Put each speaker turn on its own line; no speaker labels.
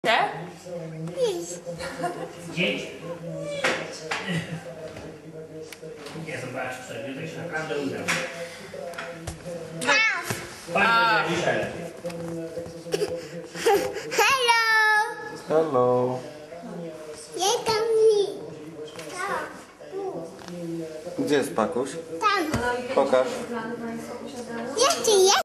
Dzieci. Nie, zobacz, to się naprawdę uda. Chodź, będzie lepiej.
Hello!
Hello.
Jestem mi.
Gdzie jest Pakuś?
Tam.
Pokaż.
Jeszcze jest.